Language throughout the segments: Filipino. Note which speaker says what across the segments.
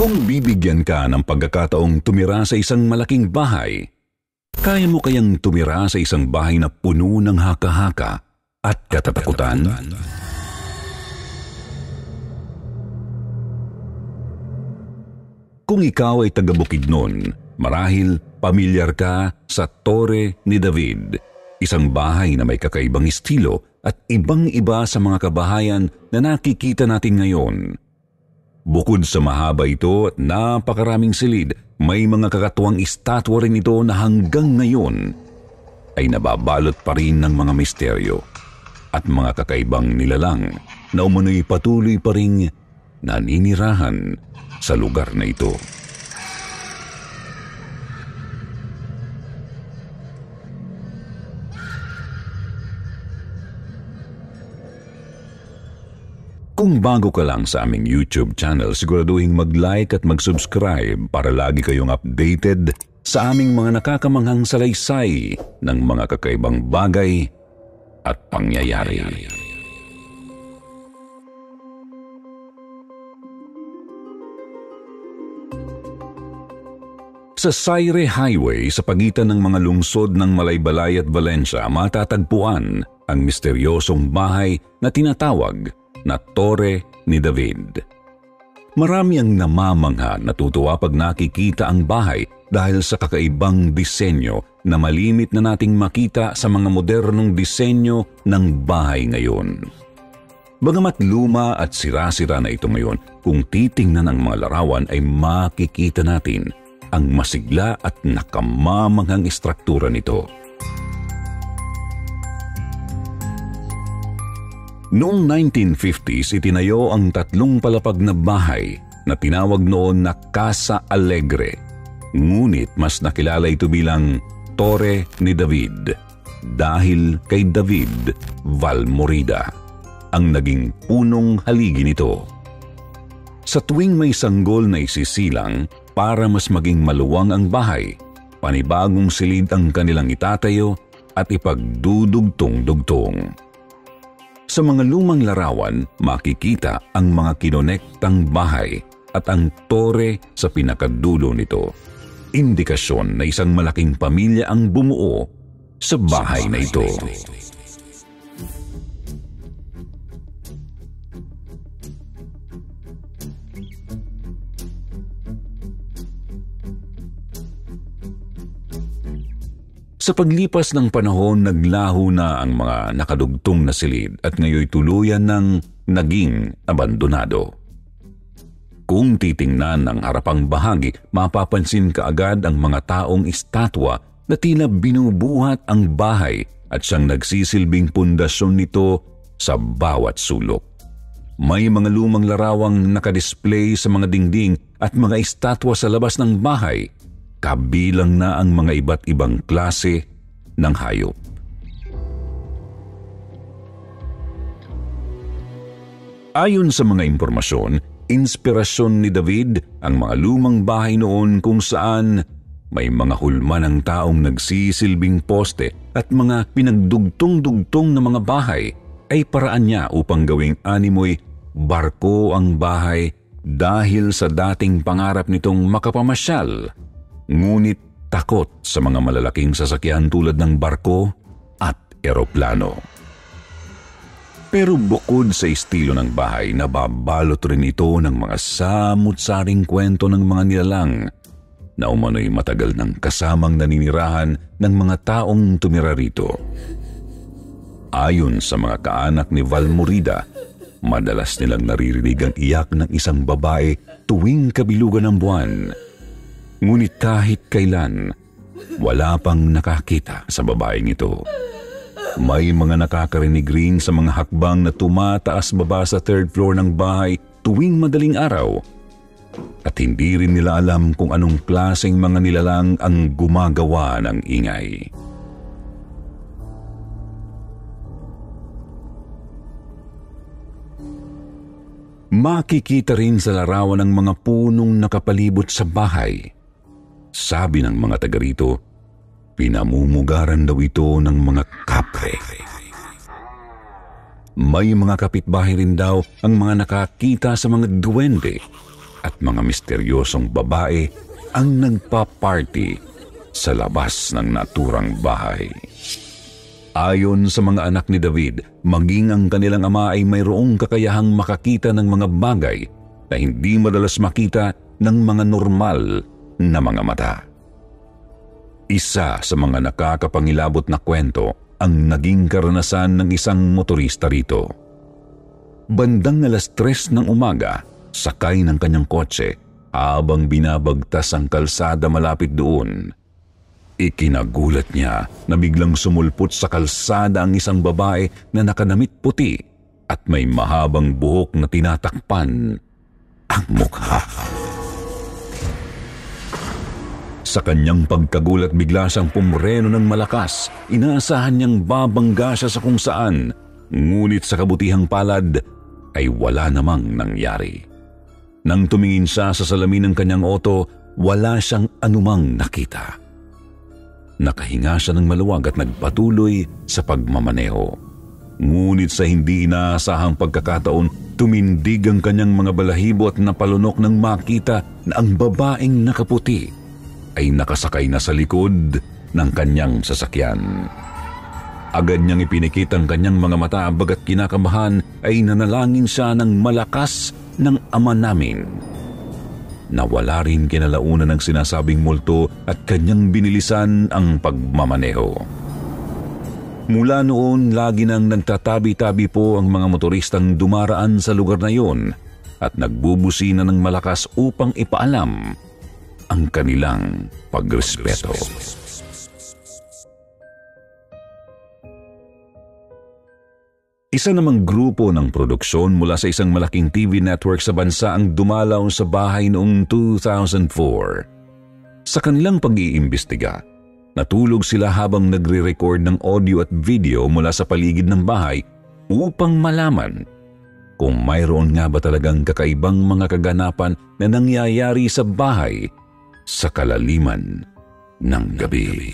Speaker 1: Kung bibigyan ka ng pagkakataong tumira sa isang malaking bahay, kaya mo kayang tumira sa isang bahay na puno ng haka-haka at katatakutan? Kung ikaw ay taga-Bukidnon, marahil pamilyar ka sa Torre ni David, isang bahay na may kakaibang estilo at ibang-iba sa mga kabahayan na nakikita natin ngayon. Bukod sa mahaba ito at napakaraming silid, may mga kakatuwang estatwa rin ito na hanggang ngayon ay nababalot pa rin ng mga misteryo at mga kakaibang nilalang na umano'y patuloy pa ring naninirahan sa lugar na ito. Kung bago ka lang sa aming YouTube channel, siguraduhin mag-like at mag-subscribe para lagi kayong updated sa aming mga nakakamanghang salaysay ng mga kakaibang bagay at pangyayari. Sa Sayre Highway, sa pagitan ng mga lungsod ng Malaybalay at Valencia, matatagpuan ang misteryosong bahay na tinatawag na Torre ni David. Marami ang namamangha, natutuwa pag nakikita ang bahay dahil sa kakaibang disenyo na malimit na nating makita sa mga modernong disenyo ng bahay ngayon. Bagamat luma at sira-sira na ito ngayon, kung titingnan ang mga larawan ay makikita natin ang masigla at nakamamanghang istruktura nito. Noong 1950s, itinayo ang 3 palapag na bahay na tinawag noon na Casa Alegre. Ngunit mas nakilala ito bilang Torre ni David dahil kay David Valmorida, ang naging punong haligi nito. Sa tuwing may sanggol na isisilang para mas maging maluwang ang bahay, panibagong silid ang kanilang itatayo at ipagdudugtong-dugtong. Sa mga lumang larawan, makikita ang mga kinonektang bahay at ang tore sa pinakadulo nito. Indikasyon na isang malaking pamilya ang bumuo sa bahay na ito. Sa paglipas ng panahon, naglaho na ang mga nakadugtong na silid at ngayon tuluyan ng naging abandonado. Kung titingnan ang harapang bahagi, mapapansin kaagad ang mga taong estatwa na tila binubuhat ang bahay at siyang nagsisilbing pundasyon nito sa bawat sulok. May mga lumang larawang nakadisplay sa mga dingding at mga estatwa sa labas ng bahay, kabilang na ang mga iba't ibang klase ng hayop. Ayon sa mga impormasyon, inspirasyon ni David ang mga lumang bahay noon kung saan may mga hulma ng taong nagsisilbing poste at mga pinagdugtong-dugtong na mga bahay ay paraan niya upang gawing animoy barko ang bahay dahil sa dating pangarap nitong makapamasyal. Ngunit takot sa mga malalaking sasakyan tulad ng barko at eroplano. Pero bukod sa estilo ng bahay, nababalot rin ito ng mga samut-saring kwento ng mga nilalang na umano'y matagal ng kasamang naninirahan ng mga taong tumira rito. Ayon sa mga kaanak ni Valmorida, madalas nilang naririnig ang iyak ng isang babae tuwing kabilugan ng buwan. Ngunit kahit kailan, wala pang nakakita sa babaeng ito. May mga nakakarinig rin sa mga hakbang na tumataas baba sa 3rd floor ng bahay tuwing madaling araw. At hindi rin nila alam kung anong klaseng mga nilalang ang gumagawa ng ingay. Makikita rin sa larawan ng mga punong nakapalibot sa bahay. Sabi ng mga taga rito, pinamumugaran daw ito ng mga kapre. May mga kapitbahay rin daw ang mga nakakita sa mga duwende at mga misteryosong babae ang nagpa-party sa labas ng naturang bahay. Ayon sa mga anak ni David, maging ang kanilang ama ay mayroong kakayahang makakita ng mga bagay na hindi madalas makita ng mga normal na mga mata. Isa sa mga nakakapangilabot na kwento ang naging karanasan ng isang motorista rito. Bandang 3:00 ng umaga, sakay ng kanyang kotse habang binabagtas ang kalsada malapit doon. Ikinagulat niya na biglang sumulpot sa kalsada ang isang babae na nakadamit puti at may mahabang buhok na tinatakpan ang mukha. Sa kanyang pagkagulat, bigla siyang pumreno ng malakas. Inaasahan niyang babangga siya sa kung saan, ngunit sa kabutihang palad ay wala namang nangyari. Nang tumingin siya sa salamin ng kanyang auto, wala siyang anumang nakita. Nakahinga siya ng maluwag at nagpatuloy sa pagmamaneho. Ngunit sa hindi inaasahang pagkakataon, tumindig ang kanyang mga balahibo at napalunok nang makita na ang babaeng nakaputi ay nakasakay na sa likod ng kanyang sasakyan. Agad niyang ipinikit ang kanyang mga mata, baga't kinakabahan ay nanalangin siya ng malakas ng Ama namin. Nawala rin kinalaunan ng sinasabing multo at kanyang binilisan ang pagmamaneho. Mula noon, lagi nang nagtatabi-tabi po ang mga motoristang dumaraan sa lugar na yun at nagbubusina ng malakas upang ipaalam ang kanilang pagrespeto. Isa namang grupo ng produksyon mula sa isang malaking TV network sa bansa ang dumalaw sa bahay noong 2004. Sa kanilang pag-iimbestiga, natulog sila habang nagre-record ng audio at video mula sa paligid ng bahay upang malaman kung mayroon nga ba talagang kakaibang mga kaganapan na nangyayari sa bahay sa kalaliman ng gabi.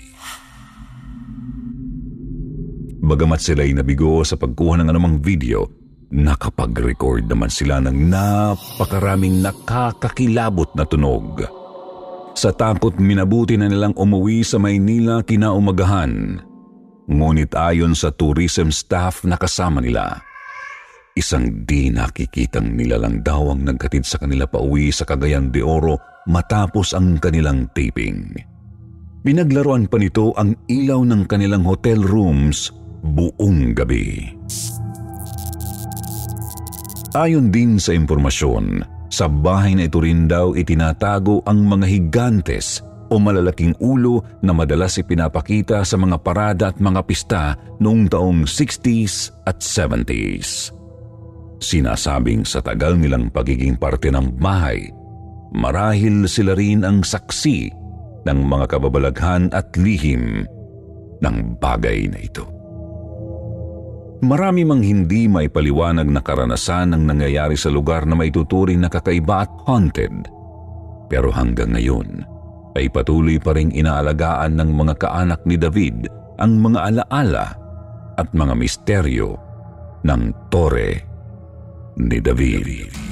Speaker 1: Bagamat sila'y nabigo sa pagkuha ng anumang video, nakapag-record naman sila ng napakaraming nakakakilabot na tunog. Sa takot, minabuti na nilang umuwi sa Maynila kinaumagahan. Ngunit ayon sa tourism staff na kasama nila, isang di nakikitang nilalang daw ang naghatid sa kanila pauwi sa Cagayan de Oro matapos ang kanilang taping. Pinaglaruan pa nito ang ilaw ng kanilang hotel rooms buong gabi. Ayon din sa impormasyon, sa bahay na ito rin daw itinatago ang mga higantes o malalaking ulo na madalas ipinapakita sa mga parada at mga pista noong taong 60s at 70s. Sinasabing sa tagal nilang pagiging parte ng bahay, marahil sila rin ang saksi ng mga kababalaghan at lihim ng bagay na ito. Marami mang hindi maipaliwanag na karanasan ang nangyayari sa lugar na maituturing na kakaiba at haunted. Pero hanggang ngayon ay patuloy pa ring inaalagaan ng mga kaanak ni David ang mga alaala at mga misteryo ng Torre ni David.